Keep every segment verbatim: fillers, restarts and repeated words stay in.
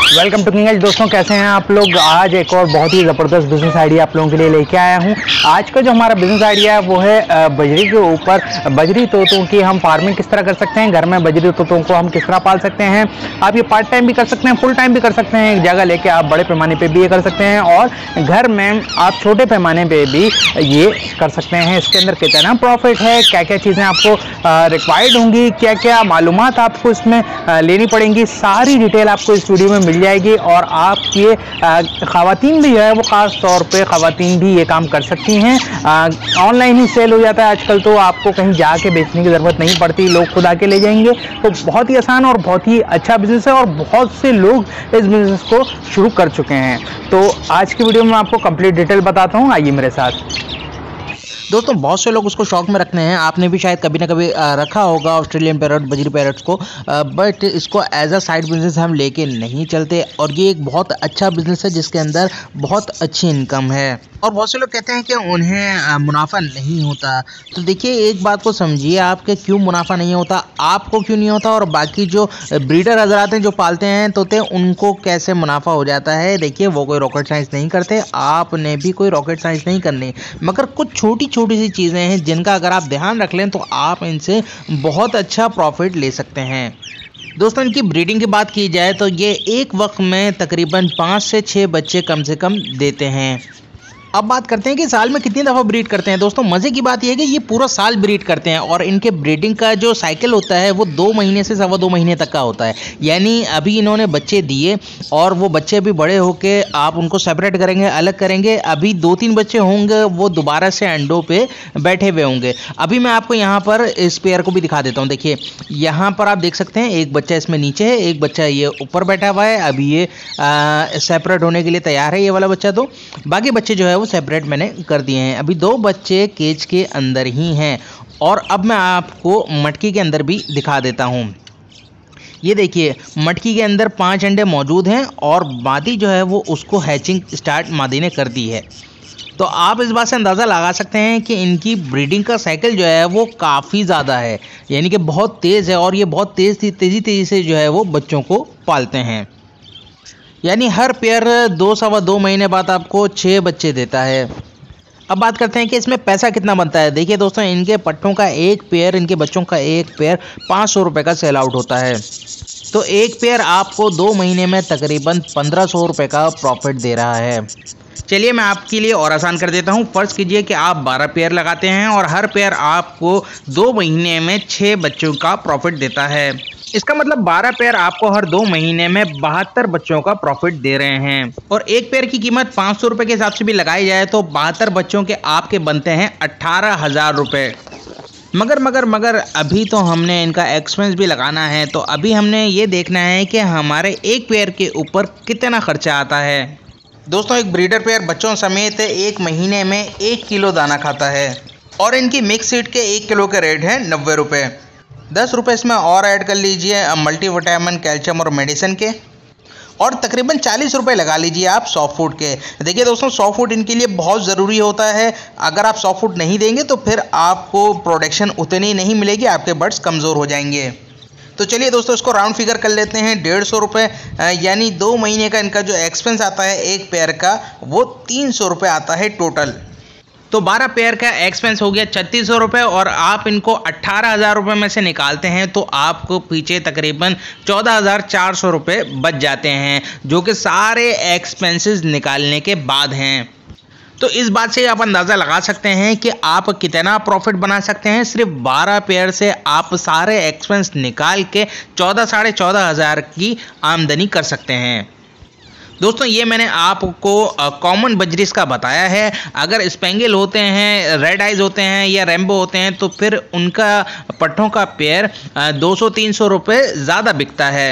Welcome to king as. दोस्तों कैसे हैं आप लोग। आज एक और बहुत ही ज़बरदस्त बिजनेस आइडिया आप लोगों के लिए लेके आया हूं। आज का जो हमारा बिजनेस आइडिया है वो है बजरी के ऊपर। बजरी तोतों की हम फार्मिंग किस तरह कर सकते हैं, घर में बजरी तोतों को हम किस तरह पाल सकते हैं। आप ये पार्ट टाइम भी कर सकते हैं, फुल टाइम भी कर सकते हैं। एक जगह लेके आप बड़े पैमाने पर भी ये कर सकते हैं और घर में आप छोटे पैमाने पर भी ये कर सकते हैं। इसके अंदर कितना प्रॉफिट है, क्या क्या चीज़ें आपको रिक्वायर्ड होंगी, क्या क्या मालूमात आपको इसमें लेनी पड़ेंगी, सारी डिटेल आपको इस वीडियो में मिल जाएगी। और आप ये ख़वातीन भी है वो ख़ास तौर पे ख़वातीन भी ये काम कर सकती हैं। ऑनलाइन ही सेल हो जाता है आजकल, तो आपको कहीं जाके बेचने की ज़रूरत नहीं पड़ती, लोग खुद आके ले जाएंगे। तो बहुत ही आसान और बहुत ही अच्छा बिजनेस है और बहुत से लोग इस बिजनेस को शुरू कर चुके हैं। तो आज की वीडियो में आपको कंप्लीट डिटेल बताता हूँ, आइए मेरे साथ। दोस्तों बहुत से लोग उसको शौक में रखते हैं, आपने भी शायद कभी ना कभी रखा होगा ऑस्ट्रेलियन पैरट, बजरी पैरट्स को, बट इसको एज अ साइड बिजनेस हम लेके नहीं चलते। और ये एक बहुत अच्छा बिजनेस है जिसके अंदर बहुत अच्छी इनकम है। और बहुत से लोग कहते हैं कि उन्हें मुनाफा नहीं होता। तो देखिए एक बात को समझिए, आपके क्यों मुनाफा नहीं होता, आपको क्यों नहीं होता, और बाकी जो ब्रीडर हजरात हैं जो पालते हैं तोते उनको कैसे मुनाफा हो जाता है। देखिए वो कोई रॉकेट साइंस नहीं करते, आपने भी कोई रॉकेट साइंस नहीं करनी, मगर कुछ छोटी छोटी सी चीज़ें हैं जिनका अगर आप ध्यान रख लें तो आप इनसे बहुत अच्छा प्रॉफिट ले सकते हैं। दोस्तों इनकी ब्रीडिंग की बात की जाए तो ये एक वक्त में तकरीबन पाँच से छः बच्चे कम से कम देते हैं। अब बात करते हैं कि साल में कितनी दफ़ा ब्रीड करते हैं। दोस्तों मज़े की बात यह है कि ये पूरा साल ब्रीड करते हैं और इनके ब्रीडिंग का जो साइकिल होता है वो दो महीने से सवा दो महीने तक का होता है। यानी अभी इन्होंने बच्चे दिए और वो बच्चे अभी बड़े होके आप उनको सेपरेट करेंगे, अलग करेंगे। अभी दो तीन बच्चे होंगे वो दोबारा से अंडों पे बैठे हुए होंगे। अभी मैं आपको यहाँ पर इस पेयर को भी दिखा देता हूँ। देखिए यहाँ पर आप देख सकते हैं एक बच्चा इसमें नीचे है, एक बच्चा ये ऊपर बैठा हुआ है। अभी ये सेपरेट होने के लिए तैयार है ये वाला बच्चा, तो बाकी बच्चे जो है वो सेपरेट मैंने कर दिए हैं। अभी दो बच्चे केज के अंदर ही हैं। और अब मैं आपको मटकी के अंदर भी दिखा देता हूं। ये देखिए मटकी के अंदर पांच अंडे मौजूद हैं और मादी जो है वो उसको हैचिंग स्टार्ट मादी ने कर दी है। तो आप इस बात से अंदाज़ा लगा सकते हैं कि इनकी ब्रीडिंग का साइकिल जो है वो काफ़ी ज़्यादा है, यानी कि बहुत तेज़ है और ये बहुत तेज़ तेज़ी तेज़ी से जो है वो बच्चों को पालते हैं। यानी हर पेयर दो सवा दो महीने बाद आपको छः बच्चे देता है। अब बात करते हैं कि इसमें पैसा कितना बनता है। देखिए दोस्तों इनके पट्टों का एक पेयर, इनके बच्चों का एक पेयर पाँच सौ रुपये का सेल आउट होता है। तो एक पेयर आपको दो महीने में तकरीबन पंद्रह सौ रुपये का प्रॉफिट दे रहा है। चलिए मैं आपके लिए और आसान कर देता हूँ। फ़र्ज़ कीजिए कि आप बारह पेयर लगाते हैं और हर पेयर आपको दो महीने में छः बच्चों का प्रॉफिट देता है। इसका मतलब बारह पेयर आपको हर दो महीने में बहत्तर बच्चों का प्रॉफिट दे रहे हैं। और एक पेयर की कीमत पाँच सौ रुपये के हिसाब से भी लगाई जाए तो बहत्तर बच्चों के आपके बनते हैं अट्ठारह हज़ार रुपये। मगर मगर मगर अभी तो हमने इनका एक्सपेंस भी लगाना है, तो अभी हमने ये देखना है कि हमारे एक पेयर के ऊपर कितना खर्चा आता है। दोस्तों एक ब्रीडर पेयर बच्चों समेत एक महीने में एक किलो दाना खाता है और इनकी मिक्स सीड के एक किलो के रेट है नब्बे रुपये। दस रुपये इसमें और ऐड कर लीजिए मल्टीविटामिन, कैल्शियम और मेडिसिन के, और तकरीबन चालीस रुपये लगा लीजिए आप सॉफ्ट फूड के। देखिए दोस्तों सॉफ्ट फूड इनके लिए बहुत ज़रूरी होता है। अगर आप सॉफ्ट फूड नहीं देंगे तो फिर आपको प्रोडक्शन उतनी नहीं मिलेगी, आपके बर्ड्स कमज़ोर हो जाएंगे। तो चलिए दोस्तों इसको राउंड फिगर कर लेते हैं, डेढ़ सौ रुपये, यानी दो महीने का इनका जो एक्सपेंस आता है एक पेयर का वो तीन सौ रुपये आता है टोटल। तो बारह पेयर का एक्सपेंस हो गया छत्तीस सौ रुपये और आप इनको अट्ठारह हज़ार रुपये में से निकालते हैं तो आपको पीछे तकरीबन चौदह हज़ार चार सौ रुपये बच जाते हैं, जो कि सारे एक्सपेंसेस निकालने के बाद हैं। तो इस बात से आप अंदाज़ा लगा सकते हैं कि आप कितना प्रॉफिट बना सकते हैं। सिर्फ बारह पेयर से आप सारे एक्सपेंस निकाल के चौदह साढ़े चौदह हज़ार की आमदनी कर सकते हैं। दोस्तों ये मैंने आपको कॉमन बजरीस का बताया है। अगर स्पेंगल होते हैं, रेड आइज होते हैं या रेम्बो होते हैं तो फिर उनका पट्टों का पेयर दो सौ तीन सौ रुपये ज़्यादा बिकता है।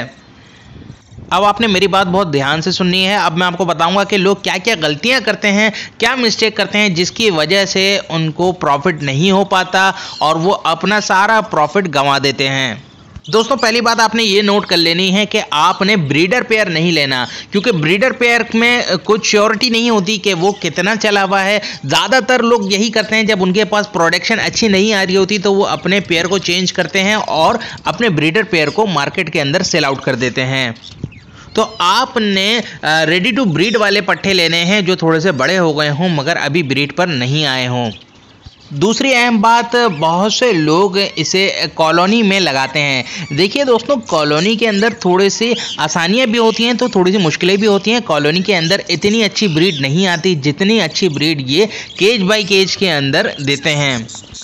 अब आपने मेरी बात बहुत ध्यान से सुननी है। अब मैं आपको बताऊंगा कि लोग क्या क्या गलतियां करते हैं, क्या मिस्टेक करते हैं जिसकी वजह से उनको प्रॉफिट नहीं हो पाता और वो अपना सारा प्रॉफिट गंवा देते हैं। दोस्तों पहली बात आपने ये नोट कर लेनी है कि आपने ब्रीडर पेयर नहीं लेना, क्योंकि ब्रीडर पेयर में कुछ श्योरिटी नहीं होती कि वो कितना चला हुआ है। ज़्यादातर लोग यही करते हैं, जब उनके पास प्रोडक्शन अच्छी नहीं आ रही होती तो वो अपने पेयर को चेंज करते हैं और अपने ब्रीडर पेयर को मार्केट के अंदर सेल आउट कर देते हैं। तो आपने रेडी टू ब्रीड वाले पट्ठे लेने हैं जो थोड़े से बड़े हो गए हों मगर अभी ब्रीड पर नहीं आए हों। दूसरी अहम बात, बहुत से लोग इसे कॉलोनी में लगाते हैं। देखिए दोस्तों, कॉलोनी के अंदर थोड़ी सी आसानियां भी होती हैं तो थोड़ी सी मुश्किलें भी होती हैं। कॉलोनी के अंदर इतनी अच्छी ब्रीड नहीं आती जितनी अच्छी ब्रीड ये केज बाय केज के अंदर देते हैं।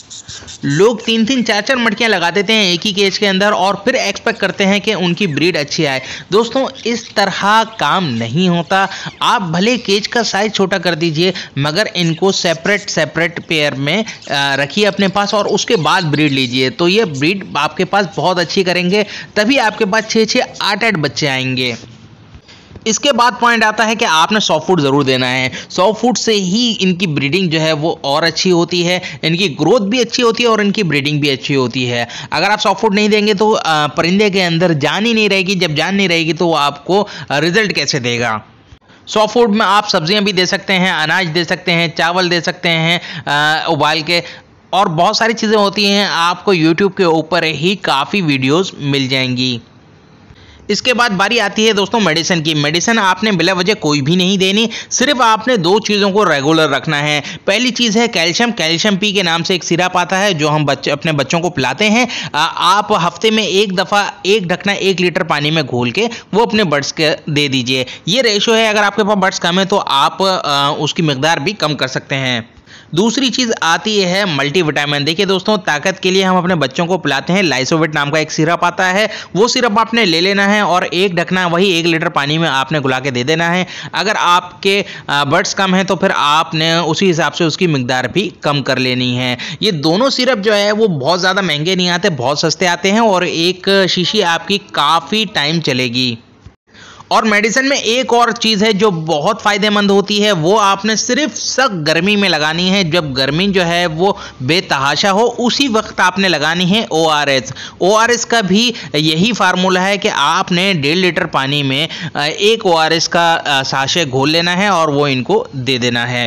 लोग तीन तीन चार चार मटकियाँ लगा देते हैं एक ही केज के अंदर और फिर एक्सपेक्ट करते हैं कि उनकी ब्रीड अच्छी आए। दोस्तों, इस तरह काम नहीं होता। आप भले केज का साइज छोटा कर दीजिए मगर इनको सेपरेट सेपरेट पेयर में रखिए अपने पास और उसके बाद ब्रीड लीजिए, तो ये ब्रीड आपके पास बहुत अच्छी करेंगे। तभी आपके पास छः छः आठ आठ बच्चे आएंगे। इसके बाद पॉइंट आता है कि आपने सॉफ्ट फूड ज़रूर देना है। सॉफ्ट फूड से ही इनकी ब्रीडिंग जो है वो और अच्छी होती है, इनकी ग्रोथ भी अच्छी होती है और इनकी ब्रीडिंग भी अच्छी होती है। अगर आप सॉफ्ट फूड नहीं देंगे तो परिंदे के अंदर जान ही नहीं रहेगी। जब जान नहीं रहेगी तो वो आपको रिजल्ट कैसे देगा। सॉफ्ट फूड में आप सब्जियां भी दे सकते हैं, अनाज दे सकते हैं, चावल दे सकते हैं उबाल के, और बहुत सारी चीज़ें होती हैं। आपको यूट्यूब के ऊपर ही काफ़ी वीडियोस मिल जाएंगी। इसके बाद बारी आती है दोस्तों मेडिसिन की। मेडिसिन आपने बिला वजह कोई भी नहीं देनी, सिर्फ आपने दो चीज़ों को रेगुलर रखना है। पहली चीज़ है कैल्शियम। कैल्शियम पी के नाम से एक सिरप आता है जो हम बच्चे अपने बच्चों को पिलाते हैं। आ, आप हफ्ते में एक दफ़ा एक ढकना एक लीटर पानी में घोल के वो अपने बर्ड्स के दे दीजिए। ये रेशो है, अगर आपके पास बर्ड्स कम है तो आप आ, उसकी मिकदार भी कम कर सकते हैं। दूसरी चीज़ आती है मल्टीविटामिन। देखिए दोस्तों, ताकत के लिए हम अपने बच्चों को पिलाते हैं लाइसोविट नाम का एक सिरप आता है। वो सिरप आपने ले लेना है और एक ढकना वही एक लीटर पानी में आपने घुला के दे देना है। अगर आपके बर्ड्स कम हैं तो फिर आपने उसी हिसाब से उसकी मिकदार भी कम कर लेनी है। ये दोनों सिरप जो है वो बहुत ज़्यादा महंगे नहीं आते, बहुत सस्ते आते हैं और एक शीशी आपकी काफ़ी टाइम चलेगी। और मेडिसिन में एक और चीज़ है जो बहुत फ़ायदेमंद होती है, वो आपने सिर्फ सख्त गर्मी में लगानी है। जब गर्मी जो है वो बेतहाशा हो उसी वक्त आपने लगानी है O R S. O R S का भी यही फार्मूला है कि आपने डेढ़ लीटर पानी में एक ओ आर एस का साशे घोल लेना है और वो इनको दे देना है।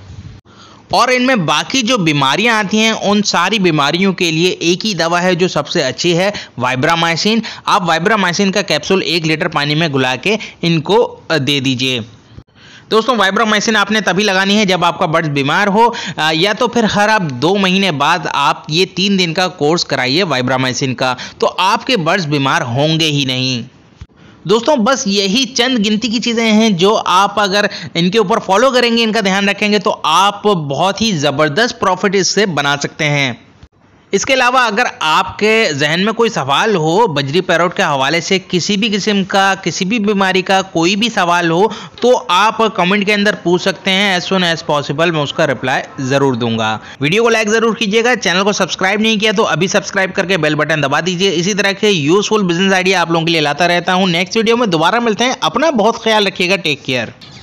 और इनमें बाकी जो बीमारियां आती हैं उन सारी बीमारियों के लिए एक ही दवा है जो सबसे अच्छी है, वाइब्रामाइसिन। आप वाइब्रामाइसिन का कैप्सूल एक लीटर पानी में घुला के इनको दे दीजिए। दोस्तों, वाइब्रामाइसिन आपने तभी लगानी है जब आपका बर्ड्स बीमार हो, या तो फिर हर आप दो महीने बाद आप ये तीन दिन का कोर्स कराइए वाइब्रामाइसिन का, तो आपके बर्ड्स बीमार होंगे ही नहीं। दोस्तों, बस यही चंद गिनती की चीज़ें हैं जो आप अगर इनके ऊपर फॉलो करेंगे, इनका ध्यान रखेंगे तो आप बहुत ही ज़बरदस्त प्रॉफिट इससे बना सकते हैं। इसके अलावा अगर आपके जहन में कोई सवाल हो बजरी पैरोट के हवाले से, किसी भी किस्म का, किसी भी बीमारी का कोई भी सवाल हो, तो आप कमेंट के अंदर पूछ सकते हैं। एज सुन एज पॉसिबल मैं उसका रिप्लाई ज़रूर दूंगा। वीडियो को लाइक ज़रूर कीजिएगा। चैनल को सब्सक्राइब नहीं किया तो अभी सब्सक्राइब करके बेल बटन दबा दीजिए। इसी तरह के यूजफुल बिजनेस आइडिया आप लोगों के लिए लाता रहता हूँ। नेक्स्ट वीडियो में दोबारा मिलते हैं। अपना बहुत ख्याल रखिएगा। Take care.